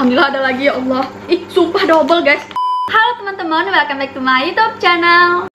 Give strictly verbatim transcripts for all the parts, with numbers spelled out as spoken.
Alhamdulillah ada lagi, ya Allah. Ih, sumpah double guys. Halo teman-teman, welcome back to my YouTube channel.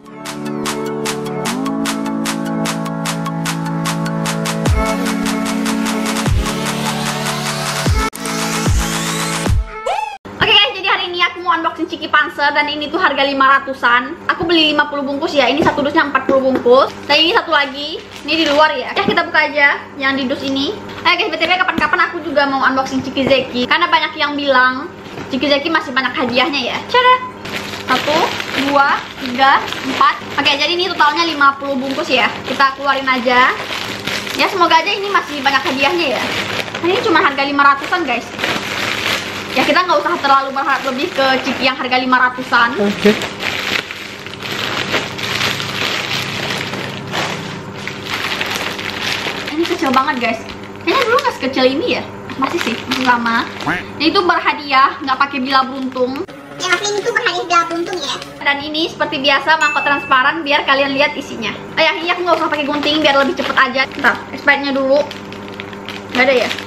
Oke guys, jadi hari ini aku mau unboxing Chiki Panzer. Dan ini tuh harga lima ratusan. Aku beli lima puluh bungkus ya. Ini satu dusnya empat puluh bungkus. Dan ini satu lagi, ini di luar ya. Ya kita buka aja yang di dus ini. Eh guys, B T W kapan-kapan aku juga mau unboxing Chiki Zeki. Karena banyak yang bilang Chiki Zeki masih banyak hadiahnya ya. Cara satu, dua, tiga, empat. Oke, jadi ini totalnya lima puluh bungkus ya. Kita keluarin aja. Ya semoga aja ini masih banyak hadiahnya ya. Ini cuma harga lima ratusan guys. Ya kita nggak usah terlalu berharap lebih ke Chiki yang harga lima ratusan. Oke. Okay. Ini kecil banget guys. Kayaknya dulu nggak sekecil ini ya. Masih sih, masih lama. Ini tuh berhadiah, nggak pakai bila beruntung. Ya asli ini tuh berhadiah bila beruntung ya. Dan ini seperti biasa mangkok transparan biar kalian lihat isinya. Oh ya, ini aku nggak usah pakai gunting biar lebih cepet aja. Bentar, expirednya dulu. Nggak ada ya?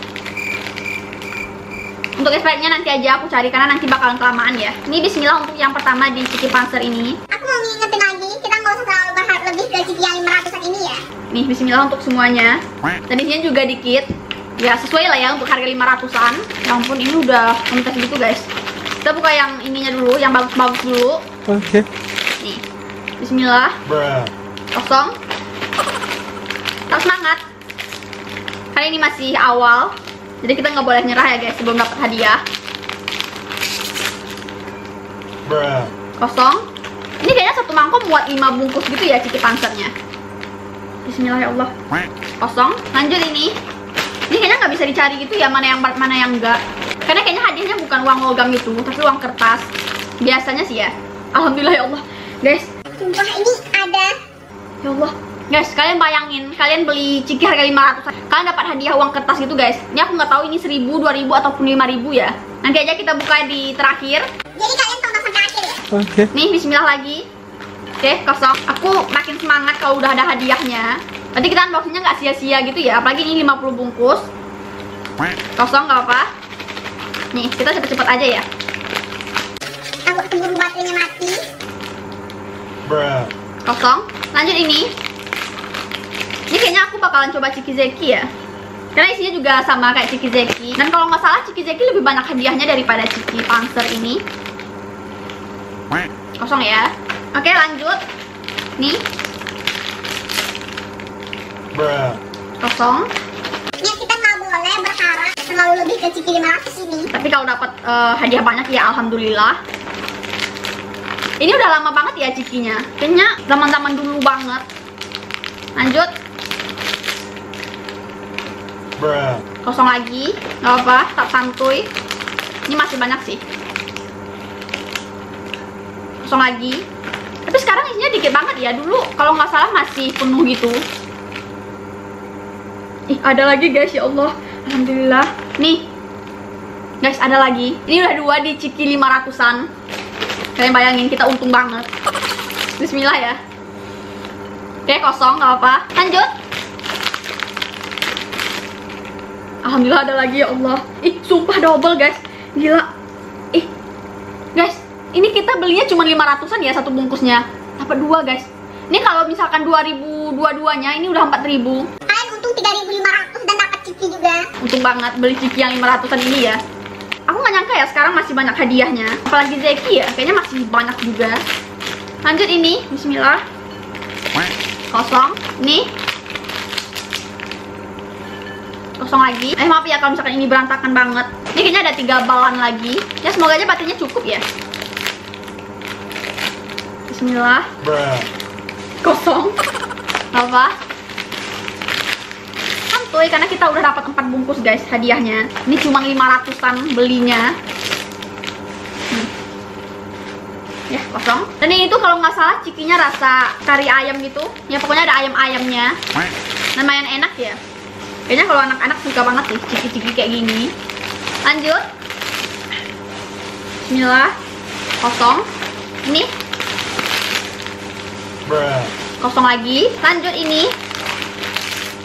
Untuk expirednya nanti aja aku cari karena nanti bakalan kelamaan ya. Ini bismillah untuk yang pertama di Chiki Panzer ini. Aku mau ngingetin lagi, kita nggak usah terlalu berharap lebih ke Chiki yang lima ratusan ini ya. Nih bismillah untuk semuanya. Dan di sini juga dikit. Ya sesuai lah ya untuk harga lima ratusan. Ya ampun, ini udah komunitas gitu guys. Kita buka yang ininya dulu, yang bagus-bagus dulu. Oke. Okay. Nih, bismillah. Bruh. Kosong. Harus semangat. Karena ini masih awal. Jadi kita nggak boleh nyerah ya guys sebelum dapat hadiah. Bruh. Kosong. Ini kayaknya satu mangkok muat lima bungkus gitu ya Chiki Panzernya. Bismillah ya Allah. Kosong. Lanjut ini. Ini kayaknya nggak bisa dicari gitu ya mana yang mana yang enggak. Karena kayaknya hadiahnya bukan uang logam itu, tapi uang kertas. Biasanya sih ya. Alhamdulillah ya Allah, guys. Sumpah ini ada. Ya Allah, guys, kalian bayangin, kalian beli Chiki harga lima ratusan, kalian dapat hadiah uang kertas gitu guys. Ini aku nggak tahu ini seribu, dua ribu ataupun lima ribu ya. Nanti aja kita buka di terakhir. Jadi kalian tonton sampai akhir ya. Oke. Okay. Nih bismillah lagi. Oke, okay, kosong. Aku makin semangat kalau udah ada hadiahnya. Nanti kita unboxingnya nggak sia-sia gitu ya. Apalagi ini lima puluh bungkus. Kosong nggak apa. Nih, kita cepet-cepet aja ya. Aku tunggu baterainya mati. Bruh. Kosong. Lanjut ini. Ini kayaknya aku bakalan coba Chiki Zeki ya. Karena isinya juga sama kayak Chiki Zeki. Dan kalau nggak salah Chiki Zeki lebih banyak hadiahnya daripada Chiki Panzer ini. Kosong ya. Oke, lanjut. Nih. Bruh. Kosong. Ya kita nggak boleh berharap terlalu lebih ke Chiki lima ratus ini. Tapi kalau dapat uh, hadiah banyak ya alhamdulillah. Ini udah lama banget ya Chikinya. Kayaknya zaman-zaman dulu banget. Lanjut. Bruh. Kosong lagi. Gak apa, tak santuy. Ini masih banyak sih. Kosong lagi. Tapi sekarang isinya dikit banget ya. Dulu kalau nggak salah masih penuh gitu. Ih, ada lagi guys, ya Allah. Alhamdulillah. Nih. Guys, ada lagi. Ini udah dua di Chiki lima ratusan. Kalian bayangin, kita untung banget. Bismillah ya. Oke, kosong, nggak apa. Lanjut. Alhamdulillah ada lagi, ya Allah. Ih, sumpah double guys. Gila. Ih. Guys, ini kita belinya cuma lima ratusan ya satu bungkusnya. Dapat dua guys. Ini kalau misalkan dua ribu dua-duanya ini udah empat ribu. Untung tiga ribu lima ratus dan dapat Chiki juga. Untung banget beli Chiki yang lima ratusan ini ya. Aku nggak nyangka ya sekarang masih banyak hadiahnya. Apalagi Zeki ya, kayaknya masih banyak juga. Lanjut ini, bismillah. Kosong. Nih. Kosong lagi. Eh maaf ya kalau misalkan ini berantakan banget. Ini kayaknya ada tiga balan lagi. Ya semoga aja baterainya cukup ya. Bismillah. Bruh. Kosong. Apa? Santuy karena kita udah dapat empat bungkus guys hadiahnya. Ini cuma lima ratusan belinya. Hmm. Ya, kosong. Dan ini tuh kalau nggak salah Chikinya rasa kari ayam gitu. Ya pokoknya ada ayam-ayamnya. Lumayan enak ya. Kayaknya kalau anak-anak suka banget sih Chiki-Chiki kayak gini. Lanjut. Bismillah. Kosong. Ini. Bruh. Kosong lagi. Lanjut ini.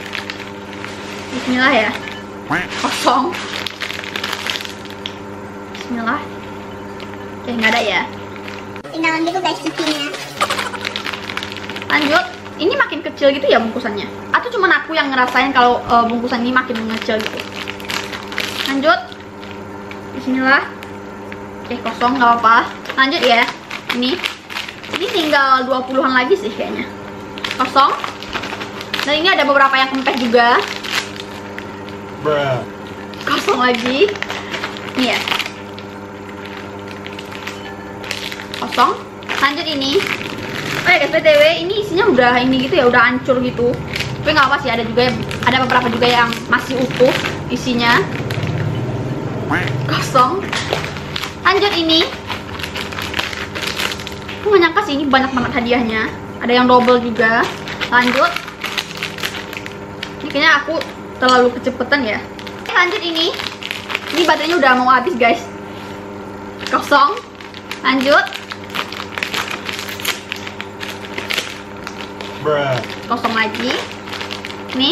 Bismillah ya. Kosong. Bismillah. Oke, nggak ada ya. Tinggalan gitu guys cikinya. Lanjut. Ini makin kecil gitu ya bungkusannya. Atau cuma aku yang ngerasain kalau uh, bungkusan ini makin mengecil gitu. Lanjut. Bismillah. Oke, kosong, nggak apa-apa. Lanjut ya. Ini. Ini tinggal dua puluhan lagi sih kayaknya. Kosong. Dan ini ada beberapa yang kempes juga. Bruh. Kosong lagi. Ini ya. Kosong. Lanjut ini. Oh ya guys, B T W ini isinya udah ini gitu ya, udah hancur gitu. Tapi nggak apa sih, ada juga ada beberapa juga yang masih utuh isinya. Kosong. Lanjut ini. Aku nggak nyangka sih ini banyak banget hadiahnya. Ada yang double juga. Lanjut. Ini kayaknya aku terlalu kecepetan ya. Lanjut ini. Ini baterainya udah mau habis guys. Kosong. Lanjut. Bruh. Kosong lagi. Nih.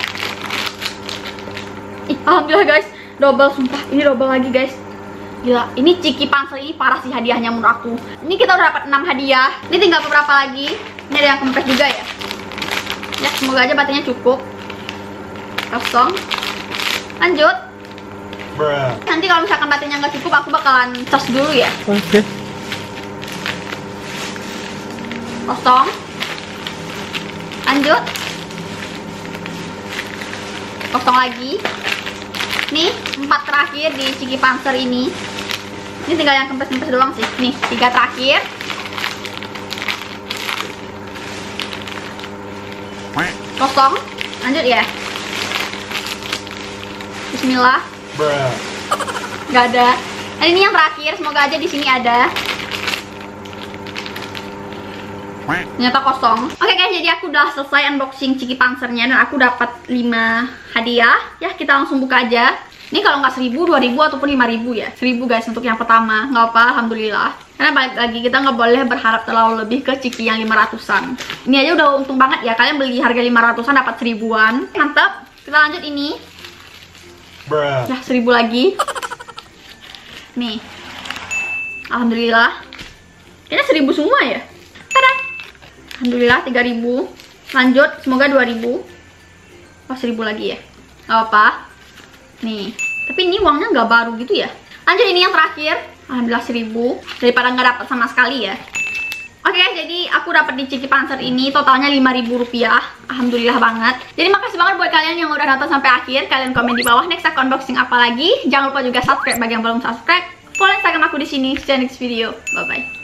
Ih, alhamdulillah guys, double sumpah. Ini double lagi guys. Gila, ini Ciki Panser ini parah sih hadiahnya menurut aku. Ini kita udah dapat enam hadiah. Ini tinggal beberapa lagi. Ini ada yang kempes juga ya. Ya, semoga aja baterainya cukup. Kosong. Lanjut. Bruh. Nanti kalau misalkan baterainya nggak cukup, aku bakalan cas dulu ya. Oke. Okay. Kosong. Lanjut. Kosong lagi. Nih, empat terakhir di Ciki Panser ini. Ini tinggal yang kempes-kempes doang sih. Nih, tiga terakhir. Kosong. Lanjut ya. Bismillah. Bruh. Gak ada. Dan ini yang terakhir, semoga aja di sini ada. Ternyata kosong. Oke guys, jadi aku udah selesai unboxing Ciki Pansernya dan aku dapat lima hadiah. Ya, kita langsung buka aja. Ini kalau nggak seribu, dua ribu ataupun lima ribu ya. seribu guys untuk yang pertama. Nggak apa, alhamdulillah. Karena balik lagi kita nggak boleh berharap terlalu lebih ke Ciki yang lima ratusan. Ini aja udah untung banget ya. Kalian beli harga lima ratusan dapat seribuan. Mantap. Kita lanjut ini. Bruh. Ya, seribu lagi. Nih. Alhamdulillah. Kayaknya seribu semua ya. Tada. Alhamdulillah tiga ribu. Lanjut, semoga dua ribu. Oh, seribu lagi ya. Gak apa-apa. Nih, tapi ini uangnya nggak baru gitu ya. Lanjut ini yang terakhir. Alhamdulillah seribu. Daripada nggak dapat sama sekali ya. Oke, jadi aku dapat di Ciki Panser ini totalnya lima ribu rupiah. Alhamdulillah banget. Jadi makasih banget buat kalian yang udah nonton sampai akhir. Kalian komen di bawah next aku unboxing apa lagi. Jangan lupa juga subscribe bagi yang belum subscribe. Follow Instagram aku di sini. See you next video. Bye bye.